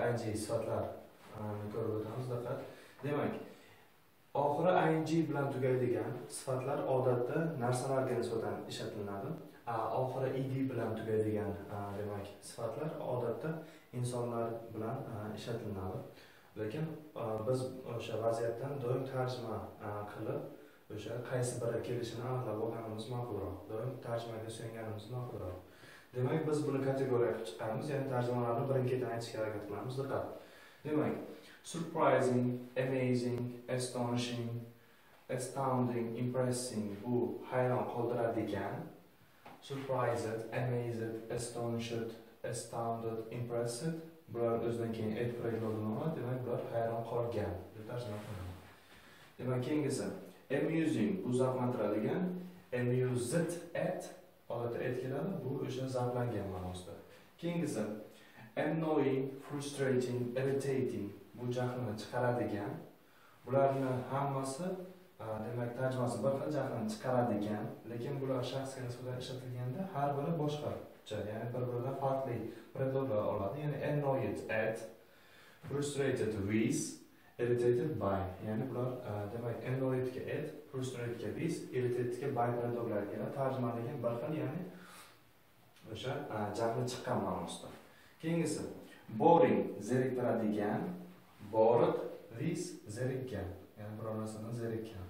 ing sifatlar ko'rib o'tamiz. Diqqat. Demak, oxiri ing bilan tugaydigan sifatlar odatda narsalarga nisbatan ishlatiladi. Oxiri ed bilan tugaydigan demak sifatlar odatda insonlar bilan ishlatiladi. Lekin biz o'sha vaziyatdan doim tarjima qilib, o'sha qaysi biri kelishini aniqlab olganimiz ma'qulroq. Doim tarjimaga suyanganimiz ma'qulroq. Demak, biz buni kategoriya qilib chiqamiz, ya'ni tarjimalarni birin-ketin aytishga harakat qilamiz. Diqqat. Demak, surprising, amazing, astonishing, astounding, impressing bu hayron qoldiradigan. Surprised, amazed, astonished, astounded, impressed. Bular o'zidan keyin et preglodini demak, bular hayron qolgan deb tarjima qilinadi. Demak, keyingisi amusing bu zavqlantiradigan, amused at odatda et keladi, bu o'sha zavqlangan ma'nosida. Keyingisi annoying, frustrating, irritating bu jahlni chiqaradigan. Bularning hammasi demak tarjimasi bir xil jahlni chiqaradigan, lekin bular shaxsga nisbatan ishlatilganda har biri boshqacha, ya'ni bir-biridan farqli predloglar oladi. Ya'ni annoyed at, frustrated with, irritated by. Ya'ni bular demak annoyed ga at, frustrated ga with, irritated ga by predloglar keladi. Tarjima degan bir xil, ya'ni o'sha jahli chiqqan ma'nosida. Keyingisi boring zeriktiradigan, bored with zerikkan, ya'ni biror narsadan zerikkan.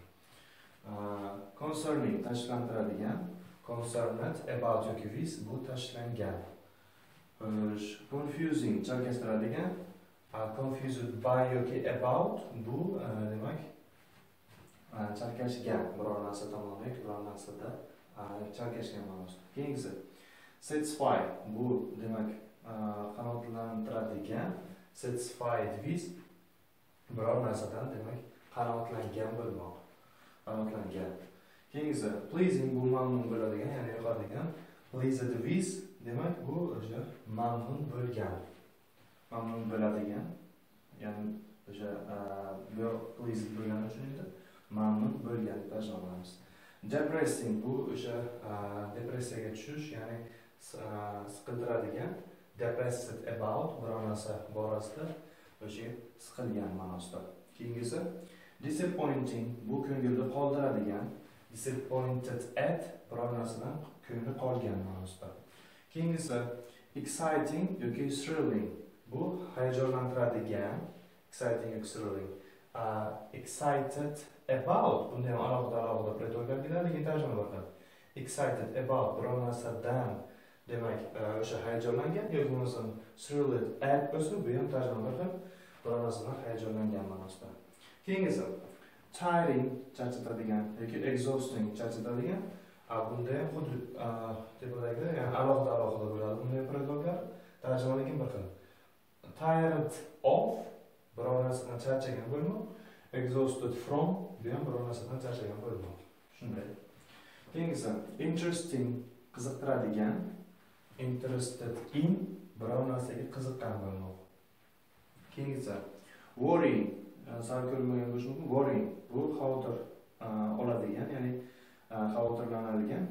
Concerning tashlantiradigan, concerned about yoki with bu tashlangan. Confusing chalkashtiradigan, confused by yoki about bu demak chalkashgan, biror narsa tomon yoki biror narsada chalkashgan ma'nosida. Keyingisi satisfy bu demak qanoatlantiradigan, satisfied with biror narsadan demak qanoatlangan bo'lmoq, qanoatlangan. Keyingisi pleasing bu mamnun bo'ladigan, ya'ni yoqadigan, pleased with demak bu o'sha mamnun bo'lgan, mamnun bo'ladigan, ya'ni o'sha pleased bo'lgani uchun edi mamnun bo'lgan deb tarjima qilamiz. Depressing bu o'sha depressiyaga tushish, ya'ni siqiltiradigan, depressed about biror narsa borasida o'sha siqilgan ma'nosida. Keyingisi disappointing bu ko'ngilni qoldiradigan, disappointed at biror narsadan ko'ngli qolgan ma'nosida. Keyingisi exciting yoki thrilling bu hayajonlantiradigan, exciting yoki thrilling. Excited about bunday alohida predloglar keladi, lekin tarjima qiladi. Excited about biror narsadan demak o'sha hayajonlangan yoki bo'lmasa thrilled at bo'lsa, bu ham tarjima qiladi, biror narsadan hayajonlangan ma'nosida. Keyingisi tiring charchatadigan yoki exhausting charchatadigan. Bunda ham xuddi tepadagi, ya'ni alohida bo'ladi bunday predloglar. Tarjima lekin bir xil. Tired of biror narsadan charchagan bo'lmoq, exhausted from bu ham biror narsadan charchagan bo'lmoq. Shunday. Keyingisi interesting qiziqtiradigan, interested in biror narsaga qiziqqan bo'lmoq. Keyingisi worrying sal ko'rmagan bo'lishi mumkin. Worrying bu xavotir oladigan, ya'ni xavotirlanadigan,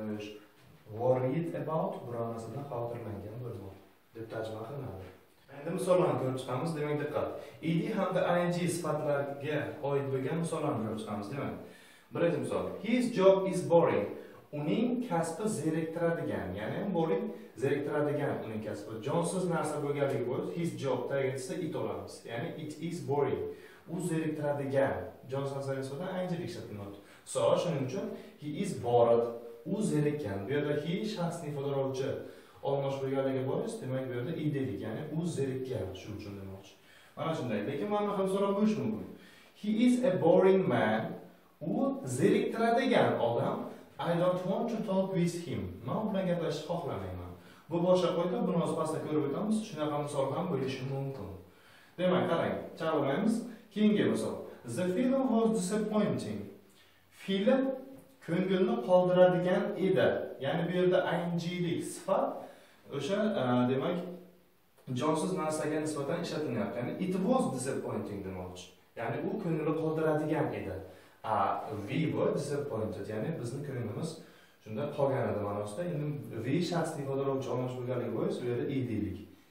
worried about biror narsadan xavotirlangan bo'lmoq deb tarjima qilinadi. Endi misollarni ko'rib chiqamiz. Demak, diqqat. Ed hamda ing sifatlarga oid bo'lgan misollarni ko'rib chiqamiz. Demak, birinchi misol. His job is boring. Uning kasbi zeriktiradigan, ya'ni boring zeriktiradigan uning kasbi. Jonsiz narsa bo'lganligi bo'yicha his job tagida it olamiz. Ya'ni it is boring. U zeriktiradigan. Jonsiz narsaga nisbatan inglik ishlatilmoqda. Shuning uchun he is bored. U zerikkan. Bu yerda he shaxsni ifodalovchi olmosh bo'lganligi bois, demak bu yerda idelik, ya'ni u zerikkan, shu uchun demoqchi. Mana shunday. Lekin mana ham so'rab bo'lish mumkin. He is a boring man. U zeriktiradigan odam. I don't want to talk with him. Men bilan gaplashishni xohlamayman. Bu boshqa qo'yda, buni o'z pastda ko'rib o'tamiz. Shunaqa misol ham bo'lishi mumkin. Demak, qarang, chalg'aymiz. Keyingi misol. The film was disappointing. Film ko'ngilni qoldiradigan edi. Ya'ni bu yerda inglik sifat o'sha demak jonsiz narsaga nisbatan ishlatilyapti. Ya'ni it was disappointing demoqchi. Ya'ni u ko'ngilni qoldiradigan edi. We were disappointed, ya'ni bizning ko'nglimiz shunda qolgan edi ma'nosida. Endi we shaxsni ifodalovchi olmosh bo'lganligi bo'yicha bu yerda idlik.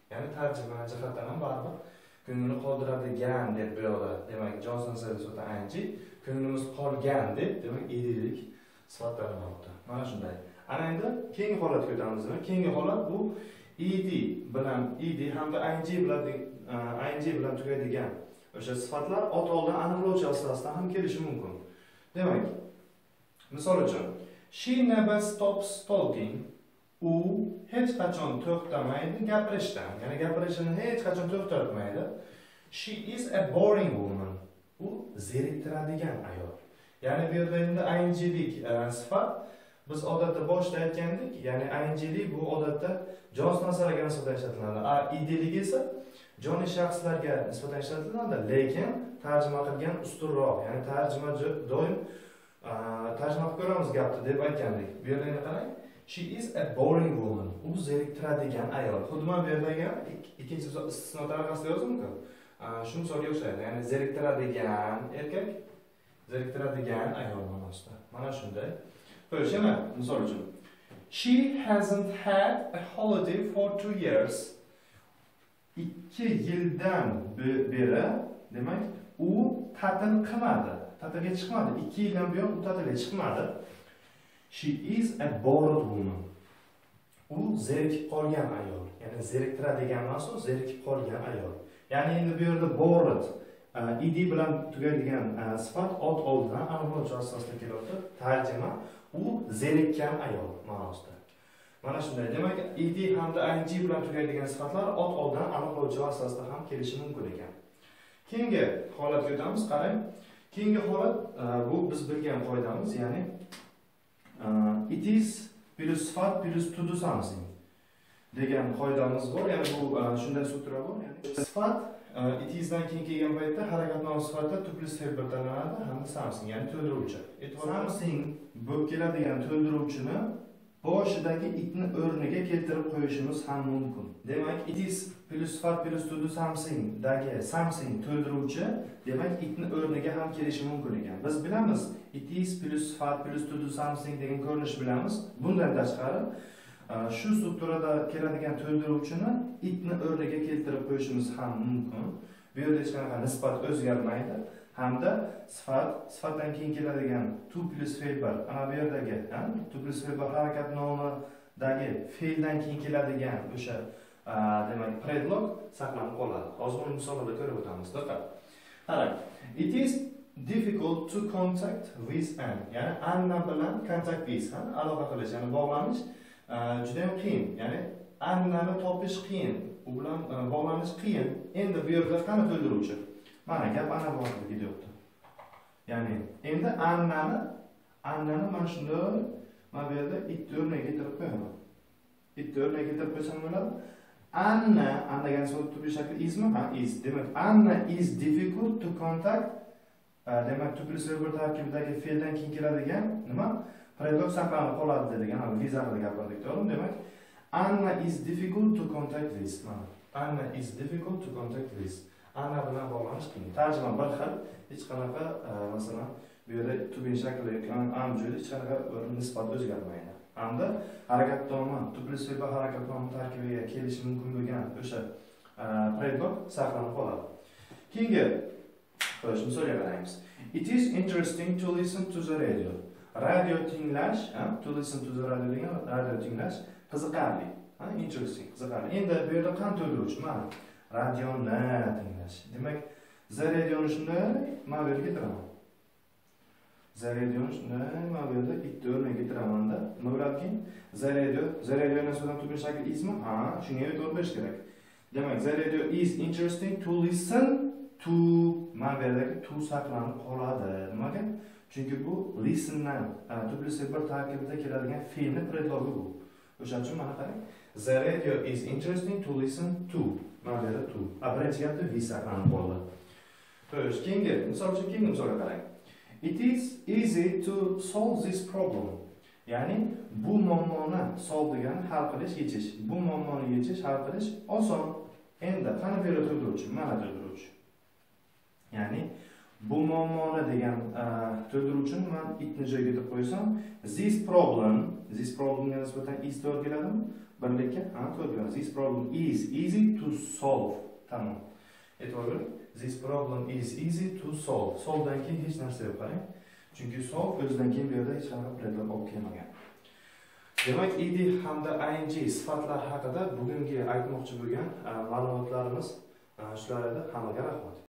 Ya'ni tarjima jihatdan ham baribir ko'ngilni qoldiradigan deb bu yoqda, demak Johnson says o'ta anchi, ko'nglimiz qolgan deb, demak idlik sifatlanmoqda. Mana shunday. Ana endi keyingi holatga o'tamiz. Keyingi holat bu ed hamda ing bilan tugaydigan o'sha sifatlar ot oldidan aniqlovchi asosida ham kelishi mumkin. Demak, misol uchun, she never stops talking. U hech qachon to'xtamaydi gapirishdan. Ya'ni gapirishini hech qachon to'xtatmaydi. She is a boring woman. U zeriktiradigan ayol. Ya'ni bu yerda endi inglik sifat biz odatda boshda aytgandik, ya'ni inglik bu odatda jonsiz narsalarga nisbatan ishlatiladi. Idlik esa jonli shaxslarga nisbatan ishlatiladi, lekin tarjima qilgan ustunroq, ya'ni tarjima doim tarjima qilib ko'ramiz gapni deb aytgandik. Bu yerda endi qarang, she is a boring woman. U zeriktiradigan ayol. Xuddi mana bu yerdagi ikkinchi istisno tariqasida yozilgan. Shu misolga o'xshaydi. Ya'ni zeriktiradigan erkak, zeriktiradigan ayol ma'nosida. Mana shunday. Xo'sh, yana misol uchun, she hasn't had a holiday for 2 years. 2 yildan beri, demak, u ta'til qilmadi. Ta'tilga chiqmadi. 2 yildan buyon u ta'tilga chiqmadi. She is a bored woman. U zerikib qolgan ayol. Ya'ni zeriktiradigan ma'no zerikib qolgan ayol. Ya'ni endi bu yerda bored id bilan tugaydigan sifat ot oldidan aniqlovchi asosida kelyapti. Tarjima u zerikkan ayol ma'nosida. Mana shunday. Demak, id hamda ing bilan tugaydigan sifatlar ot oldidan aniqlovchi asosida ham kelishi mumkin ekan. Keyingi holatga o'tamiz. Qarang. Keyingi holat bu biz bilgan qoidamiz, ya'ni it is plus sifat plus to do something degan qoidamiz bor. Ya'ni bu shunday struktura bor. Ya'ni sifat it isdan keyin kelgan paytda harakatnoma sifatida to plus verb tanlanadi hamda something, ya'ni to'ldiruvchi. Something bo'lib keladigan to'ldiruvchini boshidagi itni o'rniga keltirib qo'yishimiz ham mumkin. Demak, it is plus sifat plus to do something dagi something to'ldiruvchi, demak itni o'rniga ham kelishi mumkin ekan. Biz bilamiz, it is plus sifat plus to do something degan ko'rinish bilamiz. Bundan tashqari shu strukturada keladigan to'ldiruvchini itni o'rniga keltirib qo'yishimiz ham mumkin. Bu yerda hech qanaqa nisbat o'zgarmaydi. Hamda sifatdan keyin keladigan to plus fe'l, ana bu yerdagi to plus fe'l harakatnomidagi fe'ldan keyin keladigan o'sha demak predlog saqlanib qoladi. Hozir buni misollarda ko'rib o'tamiz. Diqqat. Qarang. It is difficult to contact with an. Ya'ni Anna bilan contact with, aloqa qilish, ya'ni bog'lanish juda ham qiyin. Ya'ni Annani topish qiyin, u bilan bog'lanish qiyin. Endi bu yerda qani to'ldiruvchi? Mana gap ana bu haqida ketyapti. Ya'ni endi Annani mana shunday mana bu yerda it o'rniga keltirib qo'yaman. It o'rniga keltirib qo'ysam bo'ladi. Anna degan so'z turli shakli ismi? Is. Demak, Anna is difficult to contact. Demak, to plus verb tarkibidagi fe'ldan keyin keladigan nima? Predlog saqlanib qoladi degan, biz haqida gapirdik, to'g'rimi? Demak, Anna is difficult to contact with. Mana, Anna is difficult to contact with. Anna bilan bog'lanish qiyin. Tarjima bir xil, hech qanaqa masalan bu yerda tug'in shakli am joyda hech qanaqa nisbat o'zgarmaydi. Hamda harakatnoma, to plus verb harakatnoma tarkibiga kelishi mumkin bo'lgan o'sha predlog saqlanib qoladi. Keyingi misolga qaraymiz. It is interesting to listen to the radio. Radio tinglash, to listen to the radio degan radio tinglash qiziqarli. Interesting, qiziqarli. Endi bu yerda qanday to'ldiruvchi? Mana radioni tinglash. Demak, the radioni shunday mana bu yerga keltiraman. The radioni shunday mana bu yerda bitta o'rniga keltiramanda, nima bo'larkin? The radio nisbatan turli shakl ismi? Shunga e'tibor berish kerak. Demak, the radio is interesting to listen to, mana bu yerdagi to saqlanib qoladi. Nimaga? Chunki bu listendan turli bir tarkibida keladigan fe'lni predlogi bu. O'shaning uchun mana qarang. The radio is interesting to listen to. Mana bu yerda to. Birinchi gapda we saqlanib qoldi. Xo'sh, keyingi misolga qarang. It is easy to solve this problem. Ya'ni bu muammoni solve degan hal qilish, yechish. Bu muammoni yechish, hal qilish oson. Endi qani bu yerda to'ldiruvchi? Mana to'ldiruvchi. Ya'ni bu muammoni degan to'ldiruvchini men itni joyiga deb qo'ysam, this problemga nisbatan is to'g'ri keladimi? Birlikka, to'g'ri keladi. This problem is easy to solve. Tamam. E'tibor bering. This problem is easy to solve. Solvedan keyin hech narsa yo'q, qarang. Chunki solve o'zidan keyin bu yerda hech qanaqa predlat olib kelmagan. Demak, ed hamda ing sifatlar haqida bugungi aytmoqchi bo'lgan ma'lumotlarimiz shular edi. Hammaga rahmat.